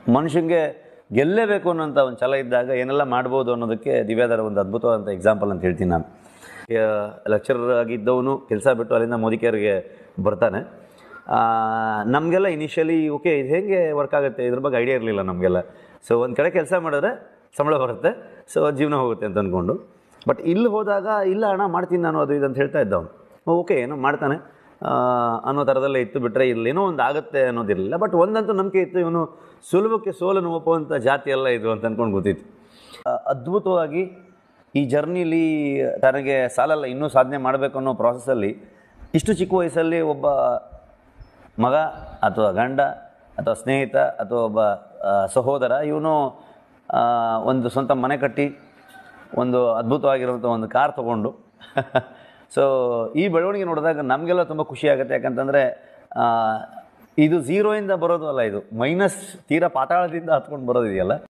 ಮನುಷ್ಯನಿಗೆ ಗೆಲ್ಲೇಬೇಕು ಅನ್ನೋಂಥ ಒಂದು ಛಲ ಇದ್ದಾಗ ಏನೆಲ್ಲ ಮಾಡ್ಬೋದು ಅನ್ನೋದಕ್ಕೆ ದಿವ್ಯಾಧರ್ ಒಂದು ಅದ್ಭುತವಾದಂಥ ಎಕ್ಸಾಂಪಲ್ ಅಂತ ಹೇಳ್ತೀನಿ ನಾನು. ಲೆಕ್ಚರರ್ ಆಗಿದ್ದವನು ಕೆಲಸ ಬಿಟ್ಟು ಅಲ್ಲಿಂದ ಮೋದಿಕೇರ್ಗೆ ಬರ್ತಾನೆ. ನಮಗೆಲ್ಲ ಇನಿಷಿಯಲಿ ಓಕೆ ಇದು ಹೇಗೆ ವರ್ಕ್ ಆಗುತ್ತೆ ಇದ್ರ ಬಗ್ಗೆ ಐಡಿಯಾ ಇರಲಿಲ್ಲ ನಮಗೆಲ್ಲ. ಸೊ ಒಂದು ಕಡೆ ಕೆಲಸ ಮಾಡಿದ್ರೆ ಸಂಬಳ ಬರುತ್ತೆ, ಸೊ ಜೀವನ ಹೋಗುತ್ತೆ ಅಂತ ಅಂದ್ಕೊಂಡು. ಬಟ್ ಇಲ್ಲಿ ಹೋದಾಗ ಇಲ್ಲ ಅಣ್ಣ ಮಾಡ್ತೀನಿ ನಾನು ಅದು ಇದು ಅಂತ ಹೇಳ್ತಾ ಇದ್ದವನು. ಓಕೆ ಏನೋ ಮಾಡ್ತಾನೆ ಅನ್ನೋ ಥರದಲ್ಲೇ ಇತ್ತು, ಬಿಟ್ಟರೆ ಇಲ್ಲೇನೋ ಒಂದು ಆಗುತ್ತೆ ಅನ್ನೋದಿರಲಿಲ್ಲ. ಬಟ್ ಒಂದಂತೂ ನಂಬಿಕೆ ಇತ್ತು, ಇವನು ಸುಲಭಕ್ಕೆ ಸೋಲನ್ನು ಒಪ್ಪುವಂಥ ಜಾತಿ ಎಲ್ಲ ಇದು ಅಂತ ಅಂದ್ಕೊಂಡು ಗೊತ್ತಿತ್ತು. ಅದ್ಭುತವಾಗಿ ಈ ಜರ್ನಿಲಿ ತನಗೆ ಸಾಲಲ್ಲ ಇನ್ನೂ ಸಾಧನೆ ಮಾಡಬೇಕು ಅನ್ನೋ ಪ್ರಾಸೆಸ್ಸಲ್ಲಿ ಇಷ್ಟು ಚಿಕ್ಕ ವಯಸ್ಸಲ್ಲಿ ಒಬ್ಬ ಮಗ ಅಥವಾ ಗಂಡ ಅಥವಾ ಸ್ನೇಹಿತ ಅಥವಾ ಒಬ್ಬ ಸಹೋದರ ಇವನು ಒಂದು ಸ್ವಂತ ಮನೆ ಕಟ್ಟಿ ಒಂದು ಅದ್ಭುತವಾಗಿರುವಂಥ ಒಂದು ಕಾರ್ ತೊಗೊಂಡು ಸೊ ಈ ಬೆಳವಣಿಗೆ ನೋಡಿದಾಗ ನಮಗೆಲ್ಲ ತುಂಬ ಖುಷಿಯಾಗುತ್ತೆ. ಯಾಕಂತಂದರೆ ಇದು ಝೀರೋಯಿಂದ ಬರೋದು ಅಲ್ಲ, ಇದು ಮೈನಸ್ ತೀರಾ ಪಾತಾಳದಿಂದ ಹತ್ಕೊಂಡು ಬರೋದಿದೆಯಲ್ಲ.